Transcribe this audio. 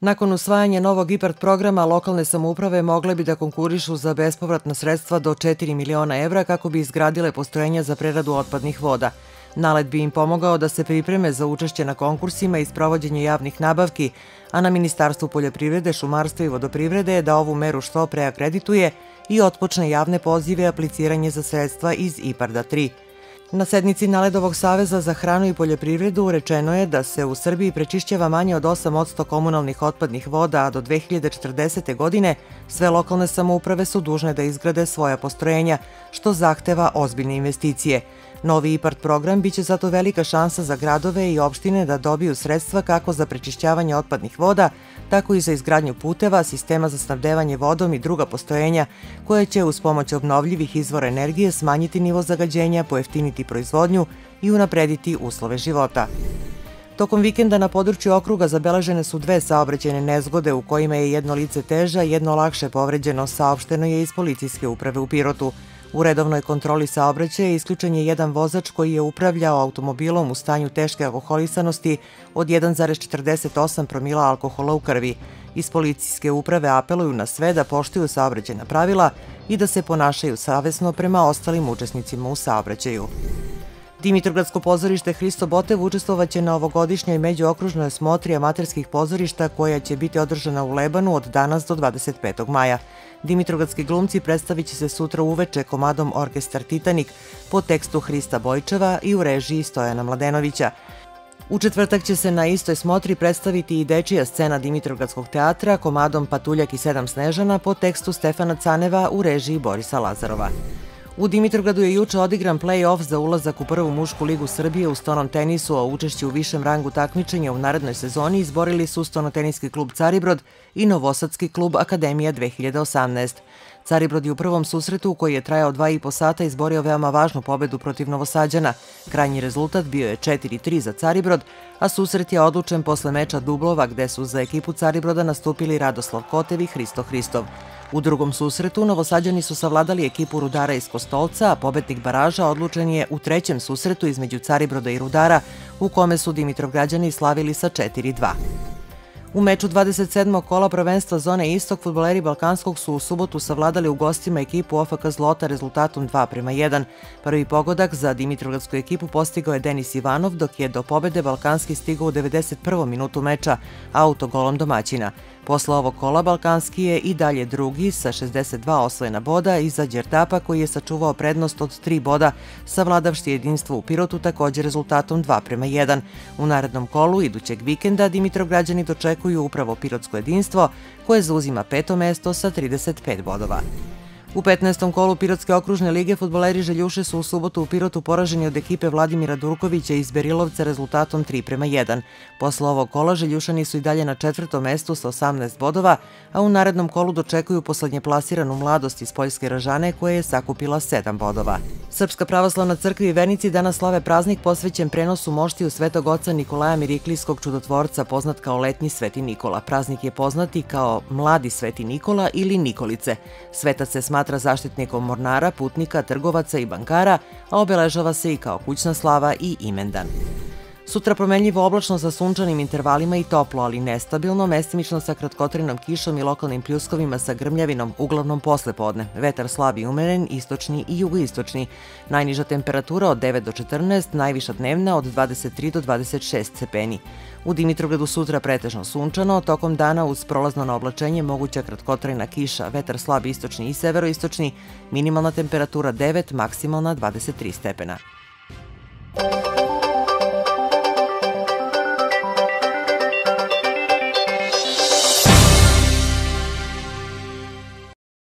Nakon usvajanja novog IPARD programa, lokalne samouprave mogle bi da konkurišu za bespovratna sredstva do 4 miliona evra kako bi izgradile postrojenja za preradu otpadnih voda. Nalet bi im pomogao da se pripreme za učešće na konkursima i sprovođenje javnih nabavki, a na Ministarstvu poljoprivrede, šumarstva i vodoprivrede je da ovu meru što pre akredituje i otpočne javne pozive apliciranje za sredstva iz IPARD-a 3. Na sednici Naledovog saveza za hranu i poljoprivredu rečeno je da se u Srbiji prečišćava manje od 8% komunalnih otpadnih voda, a do 2040. godine sve lokalne samouprave su dužne da izgrade svoja postrojenja, što zahteva ozbiljne investicije. Novi IPARD program biće zato velika šansa za gradove i opštine da dobiju sredstva kako za prečišćavanje otpadnih voda, tako i za izgradnju puteva, sistema za snabdevanje vodom i druga postrojenja koje će uz pomoć obnovljivih izvora energije smanjiti nivo zagađenja, pojeftiniti proizvodnju i unaprediti uslove života. Tokom vikenda na području okruga zabeležene su 2 saobraćajne nezgode u kojima je jedno lice teže, a jedno lakše povređeno, saopšteno je iz policijske uprave u Pirotu. U redovnoj kontroli saobraćaja isključen je jedan vozač koji je upravljao automobilom u stanju teške alkoholisanosti od 1,48 promila alkohola u krvi. Iz policijske uprave apeluju na sve da poštuju saobraćajna pravila i da se ponašaju savesno prema ostalim učesnicima u saobraćaju. Dimitrovgradsko pozorište Hristo Botev učestvovaće na ovogodišnjoj međuokružnoj smotri amaterskih pozorišta koja će biti održana u Lebanu od danas do 25. maja. Dimitrovgradski glumci predstavit će se sutra uveče komadom Orkestar Titanik po tekstu Hrista Bojčeva i u režiji Stojana Mladenovića. U četvrtak će se na istoj smotri predstaviti i dečija scena Dimitrovgradskog teatra komadom Patuljak i 7 snežana po tekstu Stefana Caneva u režiji Borisa Lazarova. U Dimitrovgradu je juče odigran play-off za ulazak u prvu mušku ligu Srbije u stonom tenisu, a učešće u višem rangu takmičenja u narednoj sezoni izborili su stonoteniski klub Caribrod i novosadski klub Akademija 2018. Caribrod je u prvom susretu, koji je trajao 2,5 sata, izborio veoma važnu pobedu protiv Novosađana. Krajnji rezultat bio je 4-3 za Caribrod, a susret je odlučen posle meča dublova gde su za ekipu Caribroda nastupili Radoslav Kotev i Hristo Hristov. U drugom susretu Novosađani su savladali ekipu Rudara iz Kostolca, a pobednik baraža odlučen je u trećem susretu između Caribroda i Rudara, u kome su Dimitrovgrađani slavili sa 4-2. U meču 27. kola prvenstva zone Istok fudbaleri Balkanskog su u subotu savladali u gostima ekipu OFK Zlota rezultatom 2:1. Prvi pogodak za Dimitrovgradsku ekipu postigao je Denis Ivanov, dok je do pobede Balkanski stigao u 91. minutu meča autogolom domaćina. Posle ovog kola Balkanski je i dalje drugi sa 62 osvojena boda iza Đerdapa, koji je sačuvao prednost od 3 boda, savladavši jedinstvo u Pirotu također rezultatom 2:1. U narednom kolu idućeg vikenda Dimitrovgrađani dočekuju upravo pirotsko jedinstvo, koje zauzima 5. mesto sa 35 bodova. U 15. kolu Pirotske okružne lige fudbaleri Željuše su u subotu u Pirotu poraženi od ekipe Vladimira Durkovića iz Berilovca rezultatom 3:1. Posle ovog kola Željušani su i dalje na 4. mestu sa 18 bodova, a u narednom kolu dočekuju poslednje plasiranu Mladost iz Poljske Ražane, koja je sakupila 7 bodova. Srpska pravoslavna crkva i vernici danas slave praznik posvećen prenosu moštiju Svetog oca Nikolaja Miriklijskog čudotvorca, poznat kao letnji Sveti Nikola. Praznik je poznat i kao mladi Sveti Nikola ili Nikolice. Svetac se smatra zaštitnikom mornara, putnika, trgovaca i bankara, a obeležava se i kao kućna slava i imendan. Sutra promenljivo oblačno sa sunčanim intervalima i toplo, ali nestabilno, mestimično sa kratkotrajnom kišom i lokalnim pljuskovima sa grmljavinom, uglavnom posle podne. Vetar slab i umeren, istočni i jugoistočni. Najniža temperatura od 9 do 14, najviša dnevna od 23 do 26 stepeni. U Dimitrovgradu sutra pretežno sunčano, tokom dana uz prolazno na oblačenje moguća kratkotrajna kiša, vetar slab istočni i severoistočni, minimalna temperatura 9, maksimalna 23 stepena.